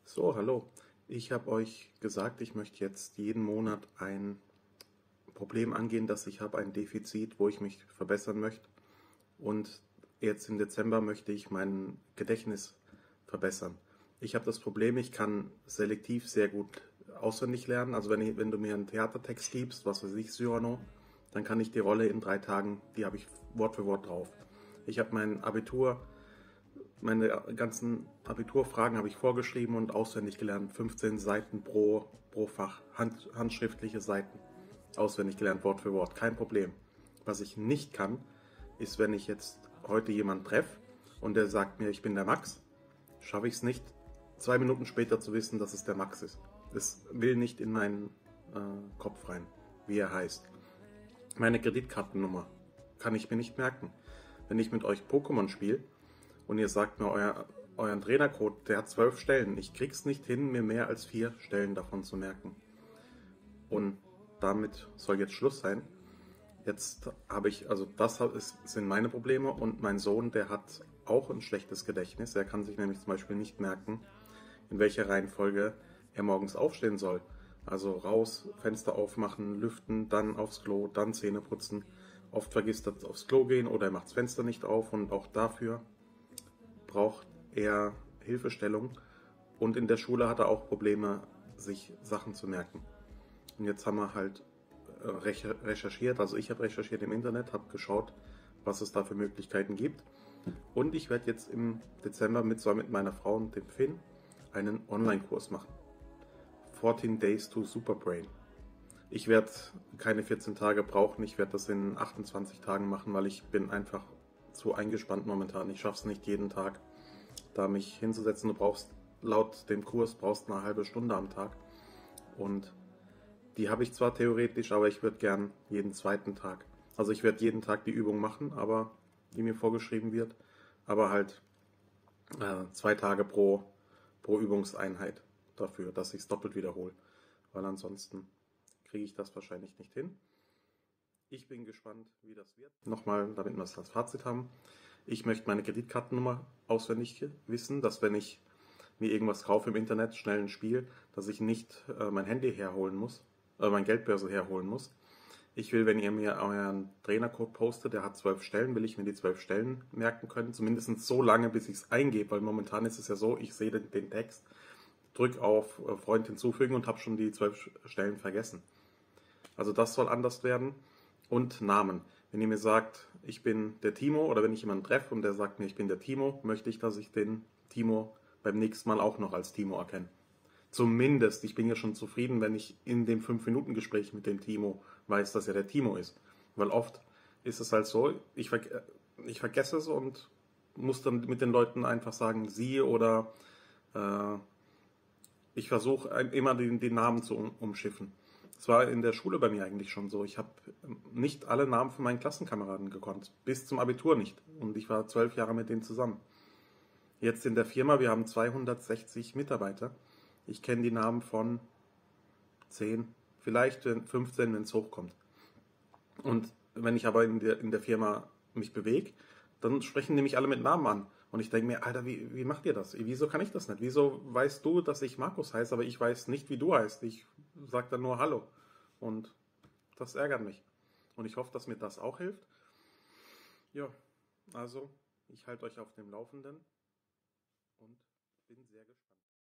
So, hallo. Ich habe euch gesagt, ich möchte jetzt jeden Monat ein Problem angehen, dass ich habe, ein Defizit, wo ich mich verbessern möchte. Und jetzt im Dezember möchte ich mein Gedächtnis verbessern. Ich habe das Problem, ich kann selektiv sehr gut auswendig lernen. Also wenn du mir einen Theatertext gibst, was weiß ich, Cyrano, dann kann ich die Rolle in 3 Tagen, die habe ich Wort für Wort drauf. Ich habe mein Abitur, meine ganzen Abiturfragen habe ich vorgeschrieben und auswendig gelernt. 15 Seiten pro Fach, handschriftliche Seiten. Auswendig gelernt, Wort für Wort, kein Problem. Was ich nicht kann, ist, wenn ich jetzt heute jemanden treffe und der sagt mir, ich bin der Max, schaffe ich es nicht, 2 Minuten später zu wissen, dass es der Max ist. Es will nicht in meinen Kopf rein, wie er heißt. Meine Kreditkartennummer kann ich mir nicht merken. Wenn ich mit euch Pokémon spiele und ihr sagt mir euren Trainercode, der hat 12 Stellen. Ich krieg's nicht hin, mir mehr als 4 Stellen davon zu merken. Und damit soll jetzt Schluss sein. Jetzt habe ich, also sind meine Probleme, und mein Sohn, der hat auch ein schlechtes Gedächtnis. Er kann sich nämlich zum Beispiel nicht merken, in welcher Reihenfolge er morgens aufstehen soll. Also raus, Fenster aufmachen, lüften, dann aufs Klo, dann Zähne putzen. Oft vergisst er aufs Klo gehen oder er macht das Fenster nicht auf, und auch dafür braucht er Hilfestellung. Und in der Schule hat er auch Probleme, sich Sachen zu merken. Und jetzt haben wir halt recherchiert, also ich habe recherchiert im Internet, habe geschaut, was es da für Möglichkeiten gibt. Und ich werde jetzt im Dezember mit meiner Frau und dem Finn einen Online-Kurs machen. 14 Days to Superbrain. Ich werde keine 14 Tage brauchen, ich werde das in 28 Tagen machen, weil ich bin einfach zu eingespannt momentan. Ich schaffe es nicht jeden Tag, da mich hinzusetzen. Du brauchst laut dem Kurs eine halbe Stunde am Tag. Und die habe ich zwar theoretisch, aber ich würde gern jeden zweiten Tag. Also ich werde jeden Tag die Übung machen, aber die mir vorgeschrieben wird. Aber halt 2 Tage pro Übungseinheit dafür, dass ich es doppelt wiederhole. Weil ansonsten kriege ich das wahrscheinlich nicht hin. Ich bin gespannt, wie das wird. Nochmal, damit wir das Fazit haben. Ich möchte meine Kreditkartennummer auswendig wissen, dass wenn ich mir irgendwas kaufe im Internet, schnell ein Spiel, dass ich nicht mein Handy herholen muss, mein Geldbörse herholen muss. Ich will, wenn ihr mir euren Trainercode postet, der hat 12 Stellen, will ich mir die 12 Stellen merken können. Zumindest so lange, bis ich es eingebe, weil momentan ist es ja so, ich sehe den Text, drücke auf Freund hinzufügen und habe schon die 12 Stellen vergessen. Also das soll anders werden. Und Namen. Wenn ihr mir sagt, ich bin der Timo, oder wenn ich jemanden treffe und der sagt mir, ich bin der Timo, möchte ich, dass ich den Timo beim nächsten Mal auch noch als Timo erkenne. Zumindest, ich bin ja schon zufrieden, wenn ich in dem 5-Minuten-Gespräch mit dem Timo weiß, dass er der Timo ist. Weil oft ist es halt so, ich vergesse es und muss dann mit den Leuten einfach sagen, sie, oder ich versuche immer den Namen zu umschiffen. Das war in der Schule bei mir eigentlich schon so. Ich habe nicht alle Namen von meinen Klassenkameraden gekonnt. Bis zum Abitur nicht. Und ich war 12 Jahre mit denen zusammen. Jetzt in der Firma, wir haben 260 Mitarbeiter. Ich kenne die Namen von 10, vielleicht 15, wenn es hochkommt. Und wenn ich aber in der Firma mich bewege, dann sprechen die mich alle mit Namen an. Und ich denke mir, Alter, wie macht ihr das? Wieso kann ich das nicht? Wieso weißt du, dass ich Markus heiße, aber ich weiß nicht, wie du heißt? Ich sage dann nur Hallo. Und das ärgert mich. Und ich hoffe, dass mir das auch hilft. Ja, also ich halte euch auf dem Laufenden und bin sehr gespannt.